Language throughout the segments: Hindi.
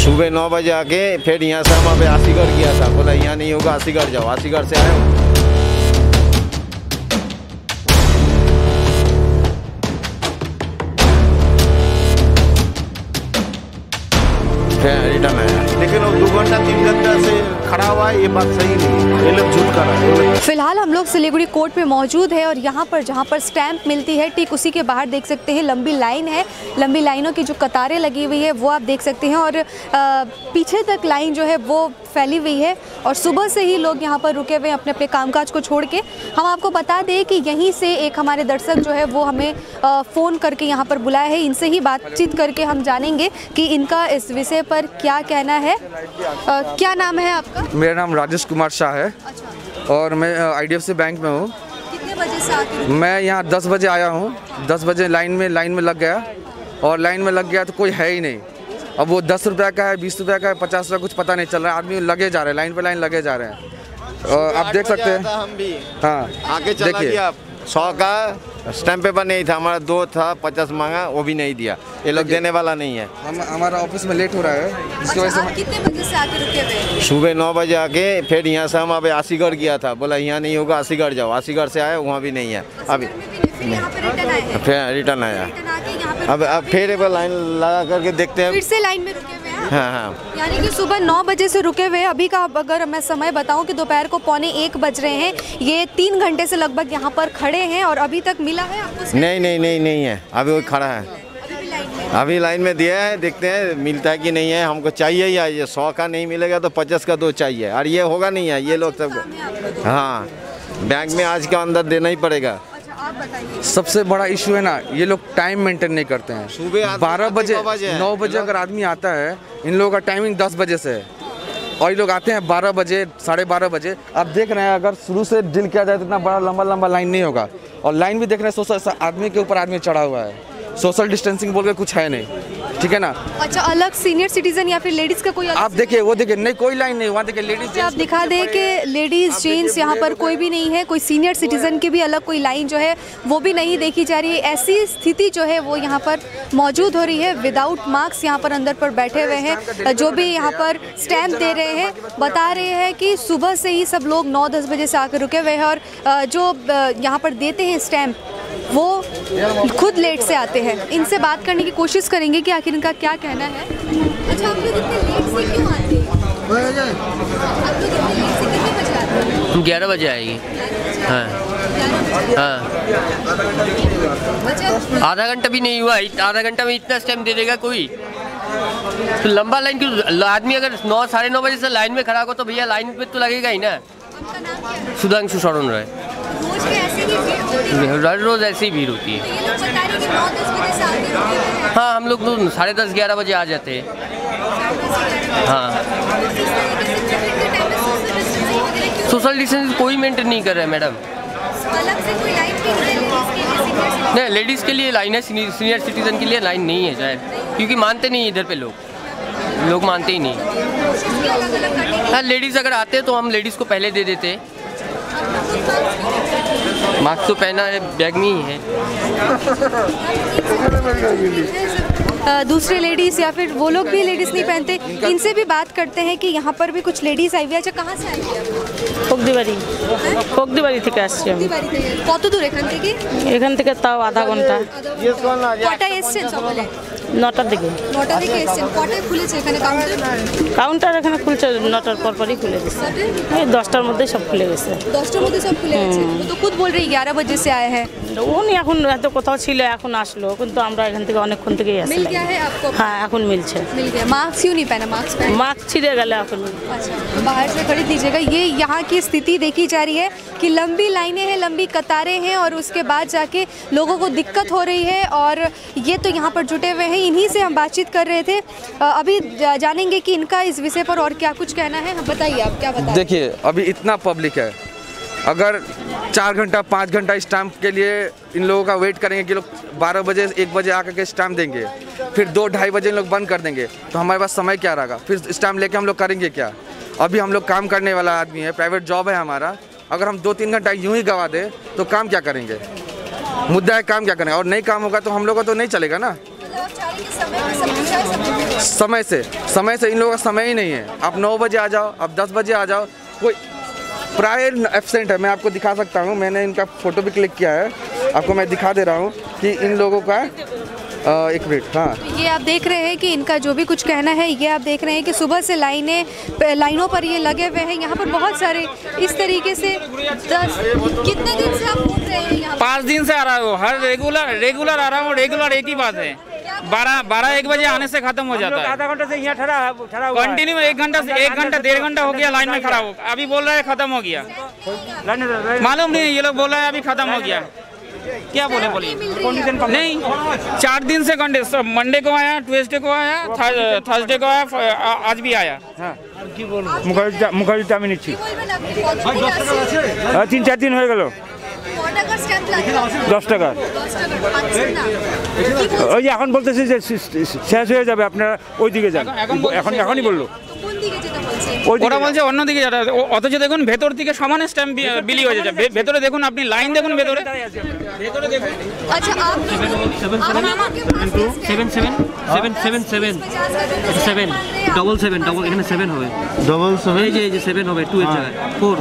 सुबह 9 बजे आके फिर यहाँ से हम अभी आसीगढ़ गया था, बोला यहाँ नहीं होगा आसीगढ़ जाओ, आसीगढ़ से आए रिटर्न आया। लेकिन वो 2 घंटा 3 घंटा से खड़ा हुआ है, ये बात सही नहीं, ये लोग झूठ कर रहे हैं। फिलहाल हम लोग सिलीगुड़ी कोर्ट में मौजूद है और यहाँ पर जहाँ पर स्टैंप मिलती है ठीक उसी के बाहर देख सकते हैं लंबी लाइन है। लंबी लाइनों की जो कतारें लगी हुई है वो आप देख सकते हैं और पीछे तक लाइन जो है वो फैली हुई है और सुबह से ही लोग यहाँ पर रुके हुए अपने अपने कामकाज को छोड़ के। हम आपको बता दें कि यहीं से एक हमारे दर्शक जो है वो हमें फ़ोन करके यहाँ पर बुलाया है, इनसे ही बातचीत करके हम जानेंगे कि इनका इस विषय पर क्या कहना है। क्या नाम है आपका? मेरा नाम राजेश कुमार शाह है। अच्छा। और मैं IDFC बैंक में हूँ। कितने बजे से आते? मैं यहाँ 10 बजे आया हूँ। 10 बजे लाइन में लग गया और लाइन में लग गया तो कोई है ही नहीं। अब वो 10 रुपये का है, 20 रुपये का है, 50 रुपये, कुछ पता नहीं चल रहा है। आदमी लगे जा रहे हैं, लाइन पे लाइन लगे जा रहे हैं। और आप देख सकते हैं। हम भी हाँ, आगे देखिए, आप 100 का स्टैम्प पेपर नहीं था, हमारा 2 था, 50 मांगा, वो भी नहीं दिया। ये लोग देने वाला नहीं है। हमारा ऑफिस में लेट हो रहा है, इसकी वजह से। कितने बजे से आके रुके हुए? सुबह 9 बजे आके फिर यहाँ से हम अभी आसीगढ़ गया था, बोला यहाँ नहीं होगा आसीगढ़ जाओ, आसीगढ़ से आए, वहाँ भी नहीं है। अभी फिर रिटर्न आया। अब फिर एक बार लाइन लगा करके देखते हैं, फिर से लाइन में रुके हुए हैं। हाँ। यानी कि सुबह 9 बजे से रुके हुए। अभी का अगर मैं समय बताऊं कि दोपहर को 12:45 बज रहे हैं। ये 3 घंटे से लगभग यहाँ पर खड़े हैं और अभी तक मिला है आपको? नहीं है, अभी वो खड़ा है, अभी लाइन में दिया है, देखते हैं मिलता है कि नहीं है। हमको चाहिए या ये 100 का नहीं मिलेगा तो 50 का 2 चाहिए, और ये होगा नहीं है। ये लोग सब हाँ, बैंक में आज के अंदर देना ही पड़ेगा। सबसे बड़ा इशू है ना, ये लोग टाइम मेंटेन नहीं करते हैं। सुबह 12 बजे 9 बजे अगर आदमी आता है, इन लोगों का टाइमिंग 10 बजे से है और ये लोग आते हैं 12 बजे, 12:30 बजे। आप देख रहे हैं, अगर शुरू से डील किया जाए तो इतना बड़ा लंबा लाइन नहीं होगा। और लाइन भी देख रहे हैं, 100 आदमी के ऊपर आदमी चढ़ा हुआ है। सोशल डिस्टेंसिंग बोल के कुछ है नहीं, ठीक है ना। अच्छा, अलग सीनियर सिटीजन या फिर लेडीज का कोई? आप देखिए, वो देखिए, नहीं कोई लाइन नहीं, वहाँ देखिए लेडीज। आप दिखा दें कि लेडीज जेंट्स यहाँ पर कोई भी नहीं है, कोई सीनियर सिटीजन की भी अलग कोई लाइन जो है वो भी नहीं देखी जा रही है। ऐसी स्थिति जो है वो यहाँ पर मौजूद हो रही है। विदाउट मार्क्स यहाँ पर अंदर पर बैठे हुए हैं, जो भी यहाँ पर स्टैम्प दे रहे हैं, बता रहे हैं कि सुबह से ही सब लोग 9-10 बजे से आकर रुके हुए हैं और जो यहाँ पर देते हैं स्टैम्प वो खुद लेट से आते हैं। इनसे बात करने की कोशिश करेंगे कि आखिर इनका क्या कहना है। अच्छा, आप लोग इतने लेट से क्यों आते हैं? आप लोग इतने लेट से कितने बजे आते हैं? हम 11 बजे आएंगे। हाँ हाँ, आधा घंटा भी नहीं हुआ, आधा घंटा में इतना स्टैम्प दे देगा कोई? तो लंबा लाइन क्यों? आदमी अगर 9 साढ़े 9 बजे से लाइन में खड़ा हो तो भैया लाइन पे तो लगेगा ही ना। सुधांशु शरण राय। रोज ऐसी भीड़ होती है। हाँ, हम लोग तो 10:30 11 बजे आ जाते हैं। हाँ, सोशल डिस्टेंस कोई मेंटेन नहीं कर रहा है मैडम। नहीं, लेडीज़ के लिए लाइन है, सीनियर सिटीजन के लिए लाइन नहीं है शायद, क्योंकि मानते नहीं इधर पे लोग मानते ही नहीं। हाँ, लेडीज़ अगर आते हैं तो हम लेडीज़ को पहले दे देते हैं। मास्क तो पहना है, बैग में ही है। दूसरे लेडीज़ या फिर वो लोग भी लेडीज़ नहीं पहनते। इनसे भी बात करते हैं कि यहाँ पर भी कुछ लेडीज़ आई हुई है। अच्छा, कहाँ से आई है? কোকদিবাড়ি থেকে আসছি আমি। কত দূর এখান থেকে? এখান থেকে তাও আধা ঘন্টা। কটায় এসছেন সকালে? 9টার দিকে। 9টা থেকে এসছেন। কটায় খুলেছে এখানে কাউন্টার? কাউন্টার এখানে খুলছে 9টার পরপরই খুলে দিচ্ছে। এই 10টার মধ্যেই সব খুলে গেছে। 10টার মধ্যে সব খুলে গেছে। তো खुद बोल रही 11 बजे से आए हैं। উনি এখন এত কোথাও ছিল, এখন আসলো, কিন্তু আমরা এখান থেকে অনেকক্ষণ থেকেই আসছি। मिल गया है आपको? হ্যাঁ, এখন মিলছে। मिल गया। मास्क क्यों नहीं पहना? मास्क पहना। मास्क छिड़े गले এখন। अच्छा, बाहर से खरीद लीजिएगा। ये यहाँ की स्थिति देखी जा रही है कि लंबी लाइनें हैं, लंबी कतारें हैं और उसके बाद जाके लोगों को दिक्कत हो रही है। और ये तो यहाँ पर जुटे हुए हैं, इन्हीं से हम बातचीत कर रहे थे। अभी जानेंगे कि इनका इस विषय पर और क्या कुछ कहना है। बताइए, आप क्या बताएं? देखिए, अभी इतना पब्लिक है, अगर 4 घंटा 5 घंटा स्टैम्प के लिए इन लोगों का वेट करेंगे कि लोग 12 बजे 1 बजे आकर के स्टैम्प देंगे, फिर 2-2:30 बजे लोग बंद कर देंगे, तो हमारे पास समय क्या रहेगा? फिर स्टैम्प लेके हम लोग करेंगे क्या? अभी हम लोग काम करने वाला आदमी है, प्राइवेट जॉब है हमारा। अगर हम 2-3 घंटा यूं ही गवा दें तो काम क्या करेंगे? मुद्दा है काम क्या करें, और नहीं काम होगा तो हम लोग का तो नहीं चलेगा ना। समय से इन लोगों का समय ही नहीं है। आप 9 बजे आ जाओ, आप 10 बजे आ जाओ, कोई प्राय एब्सेंट है। मैं आपको दिखा सकता हूँ, मैंने इनका फ़ोटो भी क्लिक किया है, आपको मैं दिखा दे रहा हूँ कि इन लोगों का एक मिनट। हाँ, ये आप देख रहे हैं कि इनका जो भी कुछ कहना है, ये आप देख रहे हैं कि सुबह से लाइनों पर ये लगे हुए हैं। यहाँ पर बहुत सारे इस तरीके से कितने दिन से आप घूम रहे हैं यहाँ? 5 दिन से आ रहा हूँ, हर रेगुलर आ रहा हूँ। रेगुलर एक ही बात है, 12-1 बजे आने से खत्म हो जाता है। आधा घंटे से यहाँ ठहरा कंटिन्यू 1 घंटा से 1.5 घंटा हो गया लाइन में खड़ा हो। अभी बोल रहा है खत्म हो गया, मालूम नहीं, ये लोग बोल रहे हैं अभी खत्म हो गया। क्या बोले बोलिए? नहीं, 4 दिन से मंडे को आया, ट्यूसडे को आया, थर्सडे को आया, आज भी आया। मुखार्जी टाइम নিচ্ছি 3-4 দিন হয়ে গেল। 10 টাকা। ওই যে এখন বলতেছে যে শেষ হয়ে যাবে, আপনারা ওই দিকে যান। এখনই বললো ওরা বলছে অন্যদিকে যারা, অথচ দেখুন ভেতর থেকে সমান স্ট্যাম্প বিলি হয়ে যাচ্ছে। ভেতরে দেখুন, আপনি লাইন দেখুন ভেতরে দেখুন। अच्छा आप 777 এখানে 7 হবে, 7 এই যে 7 হবে, 2 এর জায়গায় 4।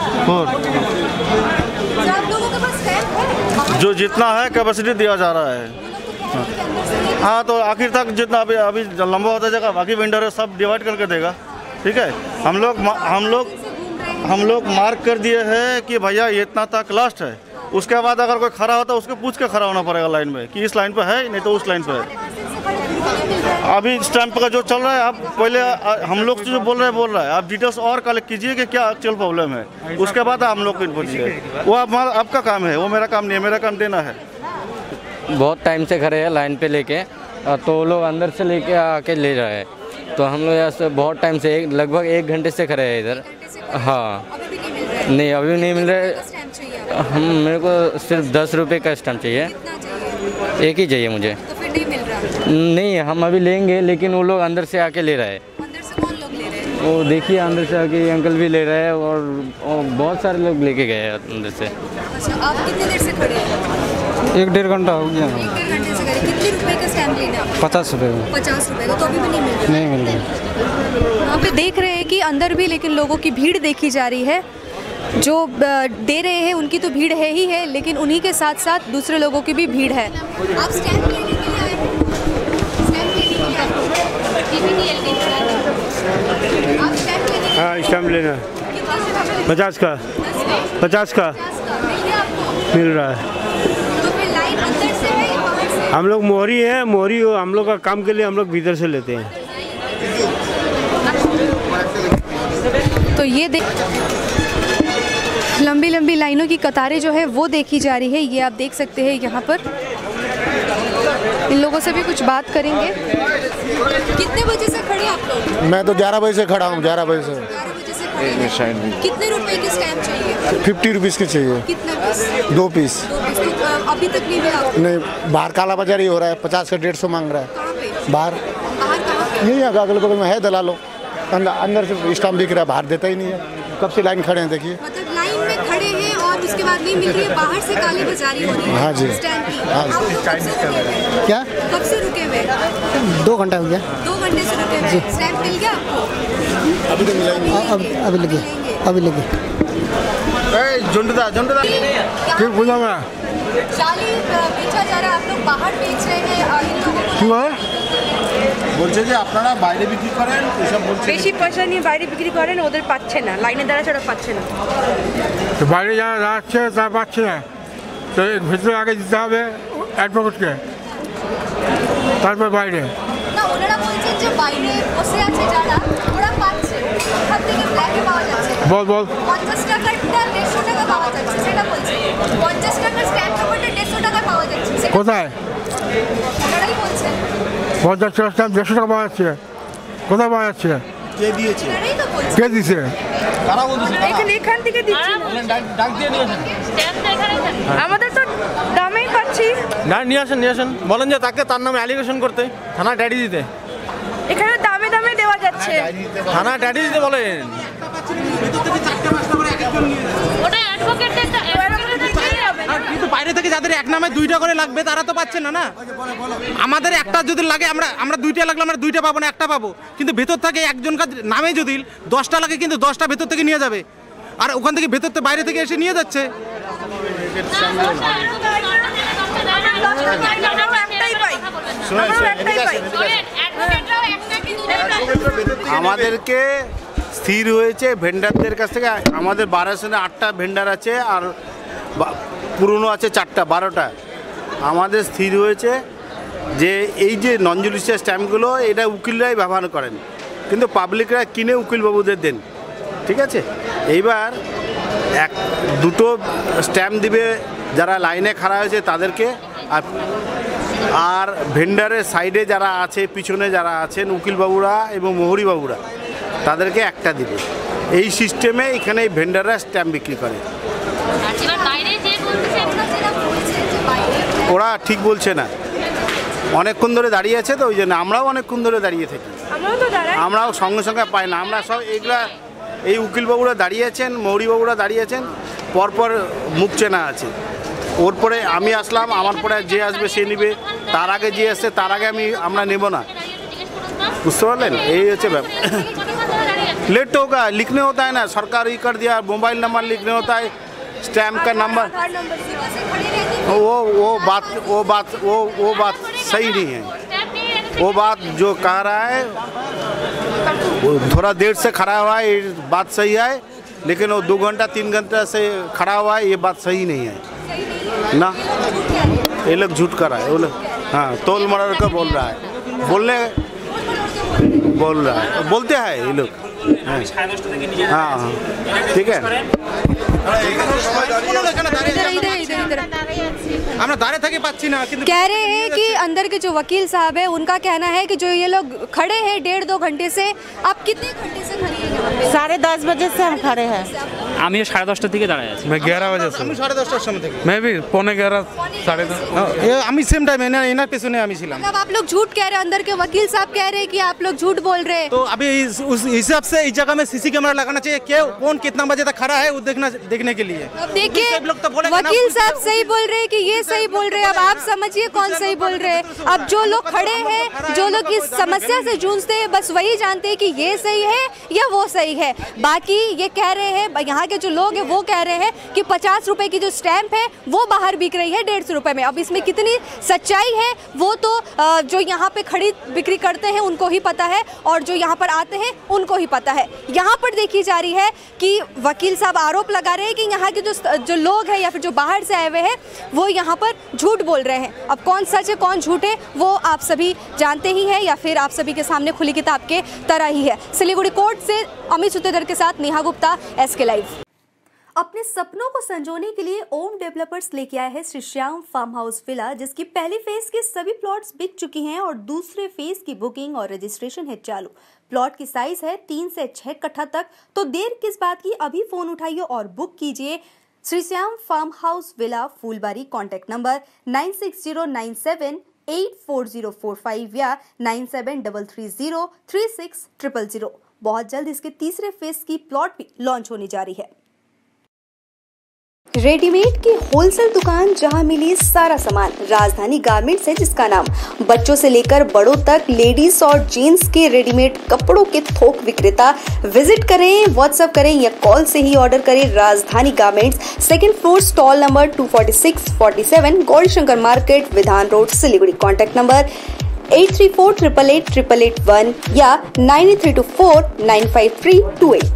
आप लोगों के पास स्टैम्प है? जो जितना है कैपेसिटी दिया जा रहा है। हाँ, तो आखिर तक जितना अभी लंबा होता जाएगा, बाकी वेंडर सब डिवाइड करके देगा। ठीक है, हम लोग मार्क कर दिए हैं कि भैया ये इतना तक लास्ट है। उसके बाद अगर कोई खड़ा होता है उसको पूछ के खड़ा होना पड़ेगा लाइन में कि इस लाइन पे है, नहीं तो उस लाइन पे है। अभी स्टैंप का जो चल रहा है, आप पहले हम लोग जो बोल रहे हैं आप डिटेल्स और कलेक्ट कीजिए कि क्या एक्चुअल प्रॉब्लम है, उसके बाद हम लोग को इन्फो दीजिए। वो आपका काम है, वो मेरा काम नहीं है, मेरा काम देना है। बहुत टाइम से खड़े हैं लाइन पे लेके, तो वो लोग अंदर से लेके आके ले रहे हैं, तो हम लोग यहाँ से बहुत टाइम से लगभग 1 घंटे से खड़े हैं इधर। हाँ, नहीं अभी नहीं मिल रहे। मेरे को सिर्फ 10 रुपये का स्टैम्प चाहिए, एक ही चाहिए मुझे। तो फिर नहीं मिल रहा? नहीं, हम अभी लेंगे, लेकिन वो लोग अंदर से आके ले रहे हैं। अंदर से कौन लोग ले रहे हैं? वो देखिए अंदर से आके अंकल भी ले रहे हैं, और बहुत सारे लोग लेके गए हैं अंदर से। अच्छा, आप कितनी देर से खड़े हैं? 1-1.5 घंटा हो गया। 1-1.5 घंटे से खड़े। कितने रुपए का स्टैम्प लेना है? 50 रुपये। 50 रुपए का, तो अभी भी नहीं मिल रहा? नहीं मिल रहा। यहाँ पे देख रहे हैं कि अंदर भी लेकिन लोगों की भीड़ देखी जा रही है। जो दे रहे हैं उनकी तो भीड़ है ही है, लेकिन उन्हीं के साथ साथ दूसरे लोगों की भी भीड़ है। आप स्टैम्प लेने के लिए आए हैं? स्टैम्प लेने के लिए आए हैं? आप स्टैम्प लेने के लिए? हाँ, स्टैम्प लेना। 50 का। मिल रहा है। तो फिर लाइन अंदर से है या बाहर से? हम लोग मोहरी हैं, मोहरी हम लोग का काम के लिए हम लोग भीतर से लेते हैं। तो ये लंबी लंबी लाइनों की कतारें जो है वो देखी जा रही है, ये आप देख सकते हैं यहाँ पर। इन लोगों से भी कुछ बात करेंगे। कितने बजे से खड़े आप लोग? मैं तो 11 बजे से खड़ा हूँ, 11 बजे से। 11 बजे से खड़े हैं। कितने रुपए की स्टैम्प चाहिए? 50 रुपीज़ की चाहिए। कितने पीस? 2 पीस। तो अभी तक नहीं मिला आपको? नहीं, बाहर काला बाजारी हो रहा है, 50 का 150 मांग रहा है। कहाँ पे? बाहर बाहर कहाँ पे? यही अगल बगल में है दलालों। अंदर से स्टाम्प दिख रहा है, बाहर देता ही नहीं है। कब से लाइन खड़े हैं देखिए। मतलब लाइन में खड़े हैं और उसके बाद नहीं मिल रही है, बाहर से काली बाजारी हो रही है। हाँ जी। स्टैम्प की। हाँ। आप लोग कब से रुके हुए हैं? क्या? कब से रुके हुए? 2 घंटा हो गया। 2 घंटे से रुके हुए। स्टैम्प मिल गया आपको? अभी तो मिला अभी लगे। फिर बोला चाली बेचा जा रहा है, आप लोग बाहर बेच रहे हैं इन लोगों को? क्यों है? বলছে যে আপনারা বাইরে বিক্রি করেন, এসব বলছে বেশি পয়সা নিয়ে বাইরে বিক্রি করেন, ওদের পাচ্ছে না, লাইনে দাঁড়া ছাড়া পাচ্ছে না। তো বাইরে যারা যাচ্ছে তা পাচ্ছে না, তো ভিতরে আগে দিতে হবে অ্যাডভোকেটকে, তারপর বাইরে। না, ওনারা বলছেন যে বাইরে বসে আছে যারা, ওরা পাচ্ছে, ওখান থেকে ব্ল্যাকে পাওয়া যাচ্ছে। বল 50 টাকারটা 150 টাকা পাওয়া যাচ্ছে, সেটা বলছে। 50 টাকার স্ট্যাম্প পেপারটা 150 টাকা পাওয়া যাচ্ছে, সেটা কোথায়? ওনারাই বলছেন। 50 টাকা স্ট্যাম্প 150 টাকা পাওয়া যাচ্ছে, কোথায় পাওয়া যাচ্ছে? কে দিয়েছে? ওনারাই তো বলছেন। কে দিছে? তারা বলছে এখান থেকে দিচ্ছি, ডাক দিয়ে নিয়েছেন। আমাদের তো দামেই পাচ্ছি না। নিয়ে আসেন, বলেন যে তার নামে অ্যালিগেশন করতে, থানা ডায়েরি দিতে। এখানে দামে দামে দেওয়া যাচ্ছে, থানা ডায়েরি দিতে বলেন। ওটা অ্যাডভোকেটদের বাইরে থেকে যাদের এক নামে দুইটা করে লাগবে তারা তো পাচ্ছে না। না আমাদের একটা যদি লাগে আমরা দুইটা লাগলে আমরা দুইটা পাবো না, একটা পাবো। কিন্তু ভেতর থেকে একজনকার নামে যদি 10টা লাগে কিন্তু 10টা ভেতর থেকে নিয়ে যাবে, আর ওখান থেকে ভেতর থেকে বাইরে থেকে এসে নিয়ে যাচ্ছে। আমাদেরকে স্থির হয়েছে ভেন্ডারদের কাছ থেকে। আমাদের 1208টা ভেন্ডার আছে আর পুরনো আছে 4টা, 12টা। আমাদের স্থির হয়েছে যে এই যে নন জুডিশিয়াল স্ট্যাম্পগুলো এটা উকিলরাই ব্যবহার করেন, কিন্তু পাবলিকরা কিনে উকিলবাবুদের দেন, ঠিক আছে। এইবার দুটো স্ট্যাম্প দিবে যারা লাইনে খাড়া হয়েছে তাদেরকে, আর ভেন্ডারের সাইডে যারা আছে, পিছনে যারা আছেন উকিলবাবুরা এবং মোহরিবাবুরা, তাদেরকে একটা দিবে। এই সিস্টেমে এখানে ভেন্ডাররা স্ট্যাম্প বিক্রি করে। ওরা ঠিক বলছে না, অনেকক্ষণ ধরে দাঁড়িয়ে আছে তো ওই জন্য। আমরাও অনেকক্ষণ ধরে দাঁড়িয়ে থাকি, আমরাও সঙ্গে সঙ্গে পাই না। আমরা সব এগুলা এই উকিলবাবুরা দাঁড়িয়ে আছেন, মৌরিবাবুরা দাঁড়িয়ে আছেন, পরপর মুখ চেনা আছে। ওর পরে আমি আসলাম, আমার পরে যে আসবে সে নিবে, তার আগে যে আসছে তার আগে আমরা নেব না, বুঝতে পারলেন? এই হচ্ছে ব্যাপার। लेट होगा, लिखने होता है ना, सरकार ही कर दिया, मोबाइल नंबर लिखने होता है, स्टैम्प का नंबर। वो बात सही नहीं है। वो बात जो कह रहा है वो थोड़ा देर से खड़ा हुआ है, ये बात सही है, लेकिन वो 2 घंटा 3 घंटा से खड़ा हुआ है, ये बात सही नहीं है ना। ये लोग झूठ कर रहा है, वो लोग हाँ तोल मरोड़ कर बोल रहा है, बोलते हैं ये लोग। हाँ ठीक है। कह रहे हैं कि अंदर के जो वकील साहब है उनका कहना है कि जो ये लोग खड़े हैं 1.5-2 घंटे से, आप कितने घंटे से खड़े हैं? 10:30 बजे से हम खड़े हैं। আমি 10:30 থেকে দাঁড়ায় আছি। मैं 11 बजे से। আমি 11:30টার সময় থেকে। मैं भी 11:15 10:30। আমি সেম টাইম এনার পেছনে আমি ছিলাম। मतलब आप लोग झूठ कह रहे हैं, अंदर के वकील साहब कह रहे हैं कि आप लोग झूठ बोल रहे हैं। तो अभी उस हिसाब से इस जगह में सीसी कैमरा लगाना चाहिए, क्या कौन कितना बजे तक खड़ा है वो देखने के लिए। अब देखिए वकील साहब सही बोल रहे हैं कि ये सही बोल रहे हैं, अब आप समझिए कौन सही बोल रहे हैं। अब जो लोग खड़े हैं, जो लोग इस समस्या से जूझते हैं, बस वही जानते हैं कि ये सही है या वो सही है। बाकी ये कह रहे हैं, यहाँ के जो लोग हैं वो कह रहे हैं कि 50 रुपए की जो स्टैंप है वो बाहर बिक रही है 150 रुपए में। अब इसमें कितनी सच्चाई है वो तो जो यहाँ पे खरीद बिक्री करते हैं उनको ही पता है, और जो यहाँ पर आते हैं उनको ही पता है। यहाँ पर देखी जा रही है कि वकील साहब आरोप लगा रहे हैं कि यहाँ के जो लोग हैं या फिर जो बाहर से आए हुए हैं वो यहाँ पर झूठ बोल रहे हैं। अब कौन सच है कौन झूठ है वो आप सभी जानते ही हैं, या फिर आप सभी के सामने खुली किताब के तरह ही है। सिलीगुड़ी कोर्ट से अमित सुतेदर के साथ नेहा गुप्ता, SK लाइव। अपने सपनों को संजोने के लिए ओम डेवलपर्स लेके आया है Shri Shyam farm house villa, जिसकी पहली फेज के सभी प्लॉट्स बिक चुकी हैं और दूसरे फेज की बुकिंग और रजिस्ट्रेशन है चालू। प्लॉट की साइज है 3 से 6 कट्ठा तक, तो देर किस बात की, अभी फोन उठाइए और बुक कीजिए। Shri Shyam farm house villa, Phulbari. Contact number 9609784045 या 9733036000। बहुत जल्द इसके तीसरे फेज की प्लॉट भी लॉन्च होने जा रही है। रेडीमेड की होलसेल दुकान जहां मिली सारा सामान, राजधानी गारमेंट्स है जिसका नाम। बच्चों से लेकर बड़ों तक लेडीज और जेंट्स के रेडीमेड कपड़ों के थोक विक्रेता। विजिट करें, व्हाट्सएप करें या कॉल से ही ऑर्डर करें। Rajdhani garments, 2nd floor, stall number 246-47, Gaurishankar market, Vidhan road, Siliguri. Contact number 8348888881 या 9324953228।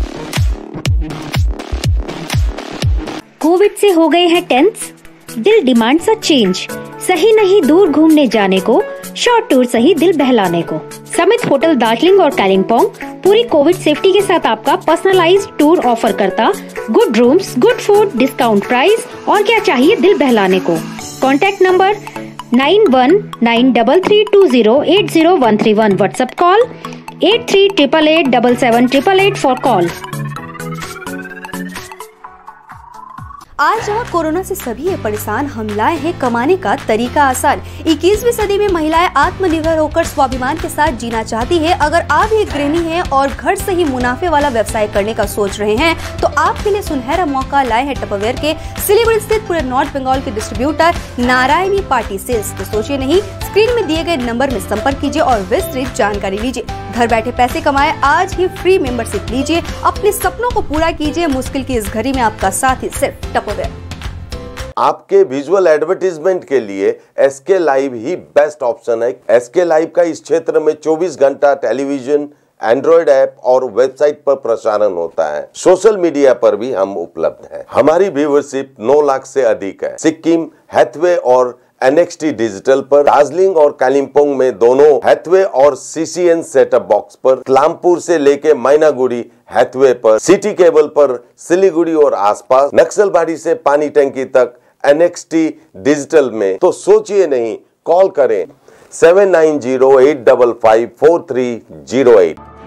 कोविड से हो गए हैं टेंस, दिल डिमांड्स अ चेंज। सही नहीं दूर घूमने जाने को, शॉर्ट टूर सही दिल बहलाने को। समित होटल दार्जिलिंग और कालिंपोंग पूरी कोविड सेफ्टी के साथ आपका पर्सनलाइज्ड टूर ऑफर करता। Good rooms, good food, discount price और क्या चाहिए दिल बहलाने को। Contact number 919332080131। WhatsApp call 8388877888 for call. आज जहाँ कोरोना से सभी है परेशान, हम लाए हैं कमाने का तरीका आसान। 21वीं सदी में महिलाएं आत्मनिर्भर होकर स्वाभिमान के साथ जीना चाहती है। अगर आप एक गृहिणी हैं और घर से ही मुनाफे वाला व्यवसाय करने का सोच रहे हैं तो आपके लिए सुनहरा मौका लाए हैं टपरवेयर के सिलीगुड़ी स्थित पूरे नॉर्थ बंगाल के डिस्ट्रीब्यूटर नारायणी पार्टी सेल्स। तो सोचिए नहीं, स्क्रीन में दिए गए नंबर में संपर्क कीजिए और विस्तृत जानकारी लीजिए। घर बैठे पैसे कमाए, आज ही फ्री मेंबरशिप लीजिए, अपने सपनों को पूरा कीजिए। मुश्किल की इस घड़ी में आपका साथ ही सिर्फ टपरवेयर। आपके विजुअल एडवर्टीजमेंट के लिए एसके लाइव ही बेस्ट ऑप्शन है। एसके लाइव का इस क्षेत्र में 24 घंटा टेलीविजन, एंड्रॉइड ऐप और वेबसाइट पर प्रसारण होता है। सोशल मीडिया पर भी हम उपलब्ध हैं। हमारी व्यूवरशिप 9 लाख से अधिक है। सिक्किम, हैथवे और NXT डिजिटल पर, दार्जिलिंग और कालिम्पोंग में दोनों हैथवे और CCN सेटअप बॉक्स पर, क्लामपुर से लेके मैनागुड़ी हैथवे पर, सिटी केबल पर सिलीगुड़ी और आसपास, नक्सलबाड़ी से पानी टंकी तक NXT डिजिटल में। तो सोचिए नहीं, कॉल करें 7908554308।